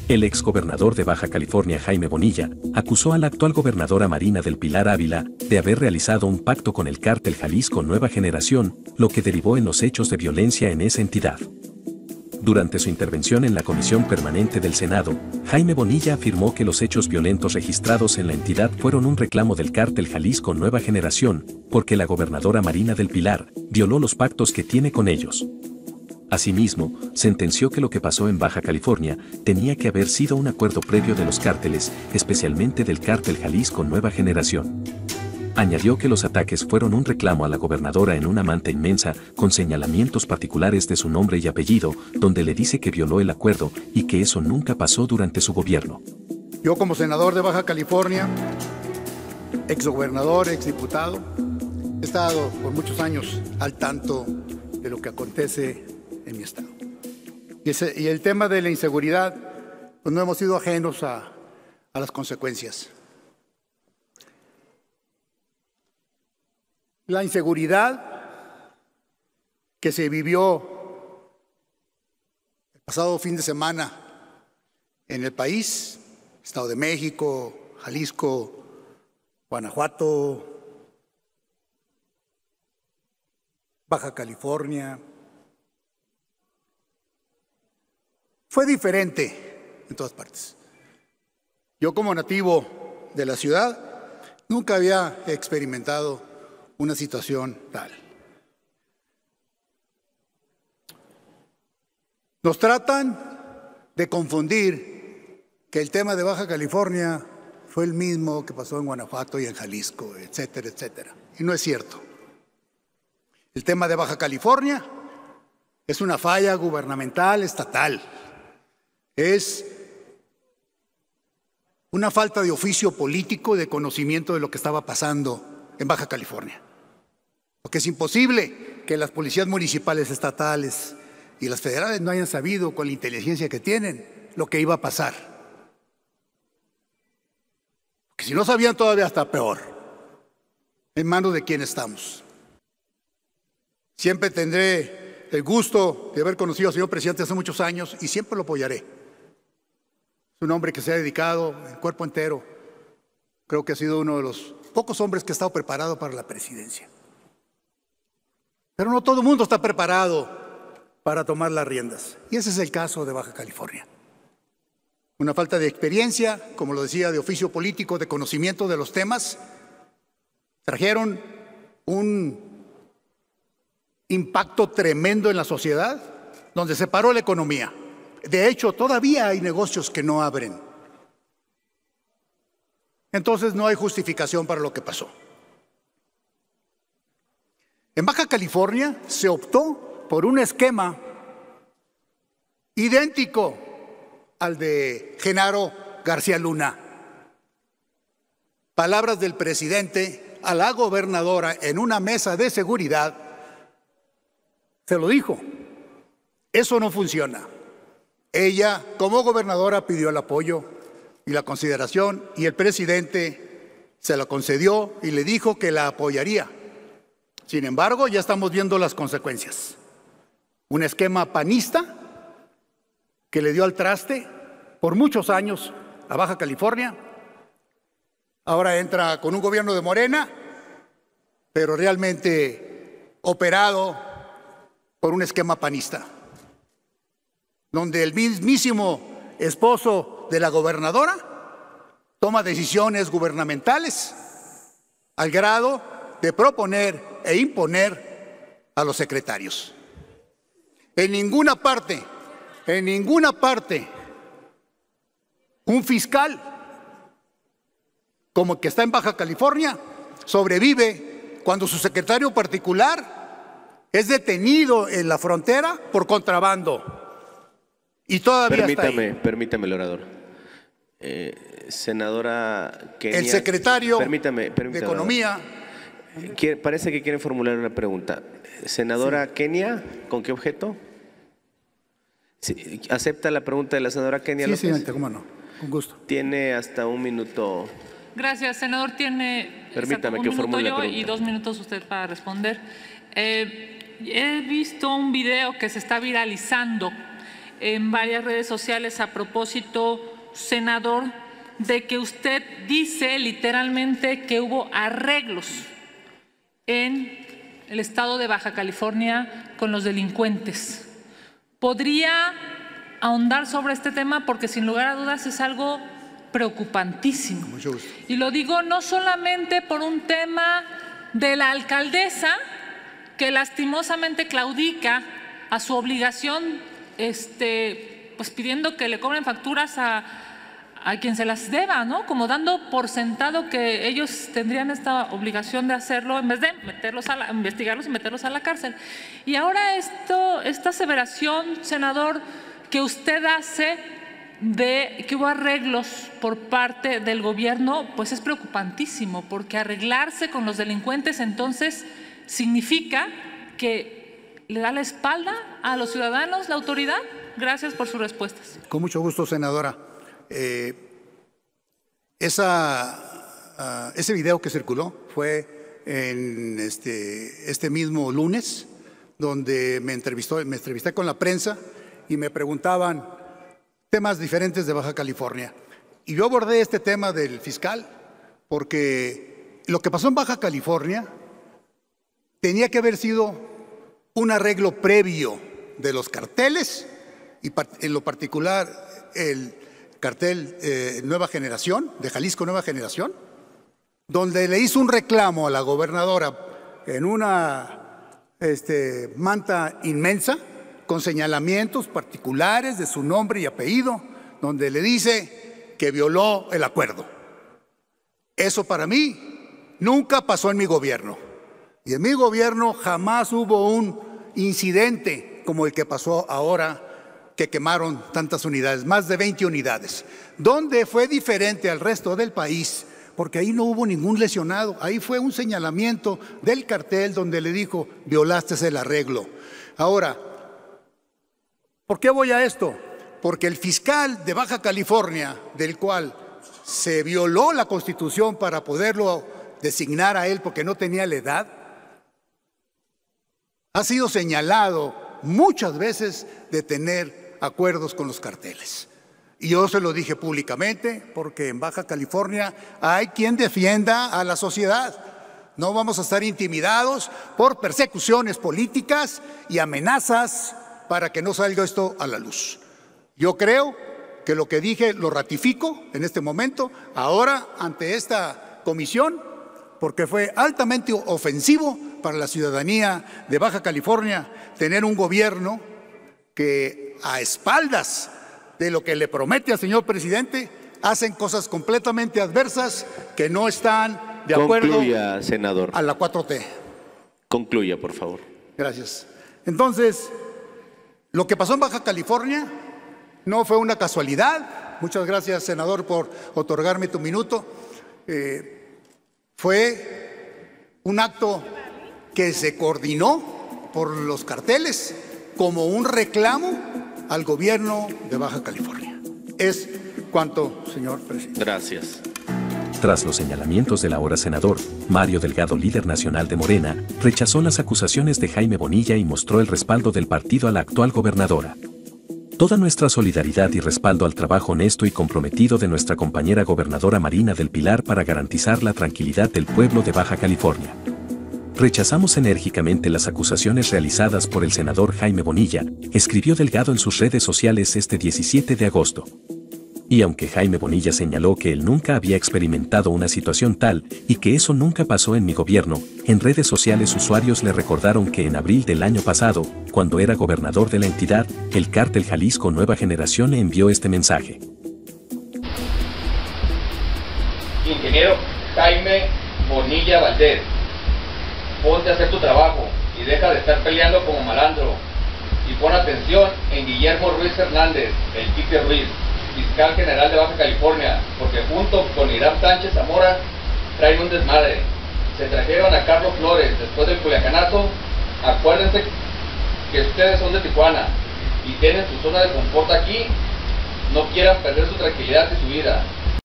El exgobernador de Baja California, Jaime Bonilla, acusó a la actual gobernadora Marina del Pilar Ávila de haber realizado un pacto con el cártel Jalisco Nueva Generación, lo que derivó en los hechos de violencia en esa entidad. Durante su intervención en la Comisión Permanente del Senado, Jaime Bonilla afirmó que los hechos violentos registrados en la entidad fueron un reclamo del cártel Jalisco Nueva Generación, porque la gobernadora Marina del Pilar violó los pactos que tiene con ellos. Asimismo, sentenció que lo que pasó en Baja California tenía que haber sido un acuerdo previo de los cárteles, especialmente del cártel Jalisco Nueva Generación. Añadió que los ataques fueron un reclamo a la gobernadora en una manta inmensa, con señalamientos particulares de su nombre y apellido, donde le dice que violó el acuerdo y que eso nunca pasó durante su gobierno. Yo, como senador de Baja California, exgobernador, exdiputado, he estado por muchos años al tanto de lo que acontece en mi estado. Y el tema de la inseguridad, pues no hemos sido ajenos a las consecuencias. La inseguridad que se vivió el pasado fin de semana en el país, Estado de México, Jalisco, Guanajuato, Baja California, fue diferente en todas partes. Yo, como nativo de la ciudad, nunca había experimentado una situación tal. Nos tratan de confundir que el tema de Baja California fue el mismo que pasó en Guanajuato y en Jalisco, etcétera, etcétera. Y no es cierto. El tema de Baja California es una falla gubernamental estatal. Es una falta de oficio político, de conocimiento de lo que estaba pasando en Baja California. Porque es imposible que las policías municipales, estatales y las federales no hayan sabido, con la inteligencia que tienen, lo que iba a pasar. Porque si no sabían, todavía está peor. En manos de quién estamos. Siempre tendré el gusto de haber conocido al señor presidente hace muchos años y siempre lo apoyaré. Es un hombre que se ha dedicado en cuerpo entero. Creo que ha sido uno de los pocos hombres que ha estado preparado para la presidencia. Pero no todo el mundo está preparado para tomar las riendas. Y ese es el caso de Baja California. Una falta de experiencia, como lo decía, de oficio político, de conocimiento de los temas, trajeron un impacto tremendo en la sociedad, donde se paró la economía. De hecho, todavía hay negocios que no abren. Entonces no hay justificación para lo que pasó. En Baja California se optó por un esquema idéntico al de Genaro García Luna. Palabras del presidente a la gobernadora en una mesa de seguridad, se lo dijo, eso no funciona. Ella, como gobernadora, pidió el apoyo y la consideración, y el presidente se la concedió y le dijo que la apoyaría. Sin embargo, ya estamos viendo las consecuencias. Un esquema panista que le dio al traste por muchos años a Baja California. Ahora entra con un gobierno de Morena, pero realmente operado por un esquema panista, donde el mismísimo esposo de la gobernadora toma decisiones gubernamentales al grado de proponer e imponer a los secretarios. En ninguna parte, un fiscal como el que está en Baja California sobrevive cuando su secretario particular es detenido en la frontera por contrabando. Y todavía está ahí. Permítame, el orador. Senadora Kenia. El secretario permítame, de Economía. Parece que quieren formular una pregunta. Senadora Kenia, ¿con qué objeto? Sí, ¿acepta la pregunta de la senadora Kenia López? Sí, señorita, cómo no, con gusto. Tiene hasta un minuto. Gracias, senador. Tiene Permítame un que minuto formule la yo pregunta. y 2 minutos usted para responder. He visto un video que se está viralizando en varias redes sociales a propósito, senador, de que usted dice literalmente que hubo arreglos en el estado de Baja California con los delincuentes. ¿Podría ahondar sobre este tema? Porque sin lugar a dudas es algo preocupantísimo. Mucho gusto. Y lo digo no solamente por un tema de la alcaldesa, que lastimosamente claudica a su obligación, pues pidiendo que le cobren facturas a quien se las deba, ¿no? Como dando por sentado que ellos tendrían esta obligación de hacerlo en vez de investigarlos y meterlos a la cárcel. Y ahora esta aseveración, senador, que usted hace de que hubo arreglos por parte del gobierno, pues es preocupantísimo, porque arreglarse con los delincuentes entonces significa que le da la espalda a los ciudadanos, la autoridad. Gracias por sus respuestas. Con mucho gusto, senadora. Ese video que circuló fue en este mismo lunes, donde me entrevisté con la prensa y me preguntaban temas diferentes de Baja California. Y yo abordé este tema del fiscal porque lo que pasó en Baja California tenía que haber sido un arreglo previo de los carteles y en lo particular el cartel Nueva Generación, de Jalisco Nueva Generación, donde le hizo un reclamo a la gobernadora en una manta inmensa, con señalamientos particulares de su nombre y apellido, donde le dice que violó el acuerdo. Eso para mí nunca pasó en mi gobierno. Y en mi gobierno jamás hubo un incidente como el que pasó ahora, que quemaron tantas unidades, más de 20 unidades, donde fue diferente al resto del país, porque ahí no hubo ningún lesionado. Ahí fue un señalamiento del cartel donde le dijo, violaste el arreglo. Ahora, ¿por qué voy a esto? Porque el fiscal de Baja California, del cual se violó la Constitución para poderlo designar a él porque no tenía la edad, ha sido señalado muchas veces de tener acuerdos con los carteles. Y yo se lo dije públicamente, porque en Baja California hay quien defienda a la sociedad. No vamos a estar intimidados por persecuciones políticas y amenazas para que no salga esto a la luz. Yo creo que lo que dije lo ratifico en este momento, ahora ante esta comisión, porque fue altamente ofensivo para la ciudadanía de Baja California tener un gobierno que a espaldas de lo que le promete al señor presidente hacen cosas completamente adversas que no están de acuerdo. Concluya, senador. A la 4T. Concluya, por favor. Gracias. Entonces, lo que pasó en Baja California no fue una casualidad. Muchas gracias, senador, por otorgarme tu minuto. Fue un acto que se coordinó por los carteles como un reclamo al gobierno de Baja California. Es cuanto, señor presidente. Gracias. Tras los señalamientos del ahora senador, Mario Delgado, líder nacional de Morena, rechazó las acusaciones de Jaime Bonilla y mostró el respaldo del partido a la actual gobernadora. Toda nuestra solidaridad y respaldo al trabajo honesto y comprometido de nuestra compañera gobernadora Marina del Pilar para garantizar la tranquilidad del pueblo de Baja California. Rechazamos enérgicamente las acusaciones realizadas por el senador Jaime Bonilla, escribió Delgado en sus redes sociales este 17 de agosto. Y aunque Jaime Bonilla señaló que él nunca había experimentado una situación tal y que eso nunca pasó en mi gobierno, en redes sociales usuarios le recordaron que en abril del año pasado, cuando era gobernador de la entidad, el cártel Jalisco Nueva Generación le envió este mensaje. Ingeniero Jaime Bonilla Valdés, ponte a hacer tu trabajo y deja de estar peleando como malandro. Y pon atención en Guillermo Ruiz Hernández, el Quique Ruiz, fiscal general de Baja California, porque junto con Irán Sánchez Zamora traen un desmadre. Se trajeron a Carlos Flores después del Culiacanazo. Acuérdense que ustedes son de Tijuana y tienen su zona de confort aquí. No quieran perder su tranquilidad y su vida.